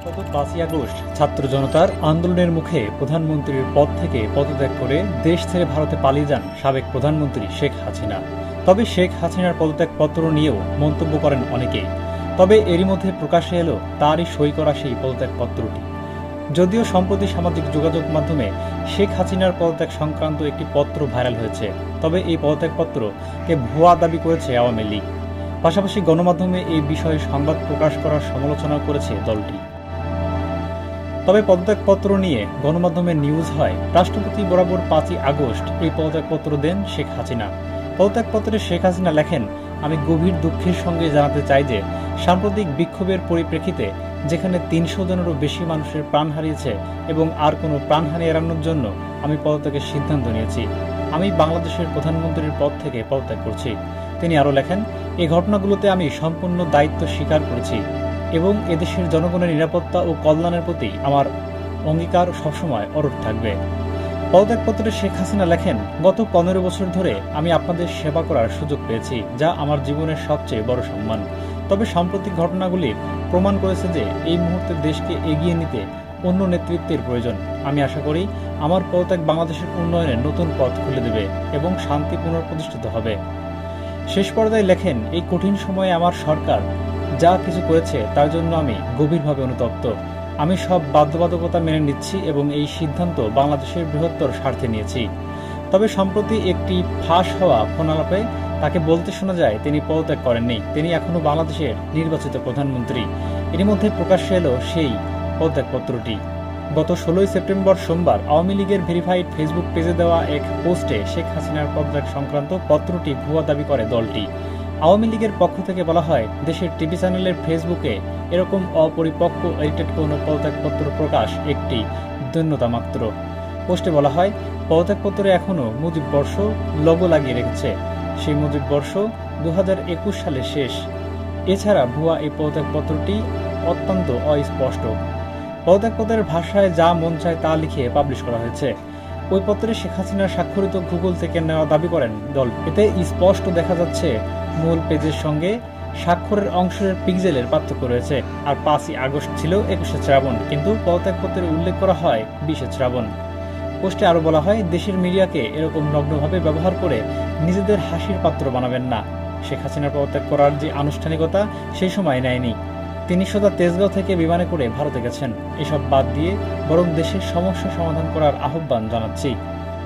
গত 5ই আগস্ট ছাত্র জনতার আন্দোলনের মুখে প্রধানমন্ত্রীর পদ থেকে পদত্যাগ করে দেশ ছেড়ে ভারতে পালিয়ে যান সাবেক প্রধানমন্ত্রী শেখ হাসিনা। তবে শেখ হাসিনার পদত্যাগপত্র নিয়েও মন্তব্য করেন অনেকেই। তবে এরই মধ্যে প্রকাশে এলো তারই সই করা সেই পদত্যাগপত্রটি। যদিও সম্প্রতি সামাজিক যোগাযোগ মাধ্যমে শেখ হাসিনার পদত্যাগ সংক্রান্ত একটি পত্র ভাইরাল হয়েছে, তবে এই পদত্যাগপত্রকে ভুয়া দাবি করেছে আওয়ামী লীগ। পাশাপাশি গণমাধ্যমে এই বিষয়ে সংবাদ প্রকাশ করার সমালোচনা করেছে দলটি। তবে পদত্যাগপত্র নিয়ে গণমাধ্যমে নিউজ হয় রাষ্ট্রপতি বরাবর 5ই আগস্ট এই পদত্যাগপত্র দেন শেখ হাসিনা। পদত্যাগপত্রে শেখ হাসিনা লেখেন, আমি গভীর দুঃখের সঙ্গে জানাতে চাই যে সাম্প্রতিক বিক্ষোভের পরিপ্রেক্ষিতে যেখানে 300 জনেরও বেশি মানুষের প্রাণ হারিয়েছে এবং আর কোনো প্রাণহানি এড়ানোর জন্য আমি পদত্যাগের সিদ্ধান্ত নিয়েছি। আমি বাংলাদেশের প্রধানমন্ত্রীর পদ থেকে পদত্যাগ করছি। তিনি আরও লেখেন, এই ঘটনাগুলোতে আমি সম্পূর্ণ দায়িত্ব স্বীকার করেছি এবং এদেশের জনগণের নিরাপত্তা ও কল্যাণের প্রতি আমার অঙ্গীকার সবসময় অটুট থাকবে। পদত্যাগপত্রে শেখ হাসিনা লেখেন, গত 15 বছর ধরে আমি আপনাদের সেবা করার সুযোগ পেয়েছি, যা আমার জীবনের সবচেয়ে বড় সম্মান। তবে সাম্প্রতিক ঘটনাগুলি প্রমাণ করেছে যে এই মুহূর্তে দেশকে এগিয়ে নিতে অন্য নেতৃত্বের প্রয়োজন। আমি আশা করি আমার পদত্যাগ বাংলাদেশের উন্নয়নের নতুন পথ খুলে দেবে এবং শান্তি পুনঃপ্রতিষ্ঠিত হবে। শেষ পর্যায়ে লেখেন, এই কঠিন সময়ে আমার সরকার যা কিছু করেছে তার জন্য আমি গভীরভাবে অনুতপ্ত। আমি সব বাধ্যবাধকতা মেনে নিচ্ছি এবং এই সিদ্ধান্ত বাংলাদেশের বৃহত্তর স্বার্থে নিয়েছি। তবে সম্প্রতি একটি ফাঁস হওয়া ফোনালাপে তাকে বলতে শোনা যায় তিনি পদত্যাগ করেননি, তিনি এখনও বাংলাদেশের নির্বাচিত প্রধানমন্ত্রী। এর মধ্যে প্রকাশ্যে এলো সেই পদত্যাগপত্রটি। গত 16 সেপ্টেম্বর সোমবার আওয়ামী লীগের ভেরিফাইড ফেসবুক পেজে দেওয়া এক পোস্টে শেখ হাসিনার পদত্যাগ সংক্রান্ত পত্রটি ভুয়া দাবি করে দলটি। আওয়ামী লীগের পক্ষ থেকে বলা হয়, দেশের টিভি চ্যানেলের ফেসবুকে এরকম অপরিপক্ব এডিটেড কোনো পদত্যাগপত্র প্রকাশ একটি দৈন্যতা মাত্র। পোস্টে বলা হয়, পদত্যাগপত্রে এখনও মুজিব বর্ষ লোগো লাগিয়ে রেখেছে। সেই মুজিব বর্ষ 2021 সালে শেষ। এছাড়া ভুয়া এই পদত্যাগপত্রটি অত্যন্ত অস্পষ্ট। পদত্যাগপত্রের ভাষায় যা মন চায় তা লিখে পাবলিশ করা হয়েছে। ওই পত্রে শেখ হাসিনার স্বাক্ষরিত গুগল থেকে নেওয়া দাবি করেন দল। এতে স্পষ্ট দেখা যাচ্ছে মূল পেজের সঙ্গে স্বাক্ষরের অংশের পিক্সেলের পার্থক্য রয়েছে। আর 5ই আগস্ট ছিল 21শে শ্রাবণ, কিন্তু পদত্যাগপত্রে উল্লেখ করা হয় 20শে শ্রাবণ। পোস্টে আরও বলা হয়, দেশের মিডিয়াকে এরকম নগ্নভাবে ব্যবহার করে নিজেদের হাসির পাত্র বানাবেন না। শেখ হাসিনার পদত্যাগ করার যে আনুষ্ঠানিকতা সেই সময় নেয়নি। তিনি সোজা তেজগাঁও থেকে বিমানে করে ভারতে গেছেন। এসব বাদ দিয়ে বরং দেশের সমস্যা সমাধান করার আহ্বান জানাচ্ছি।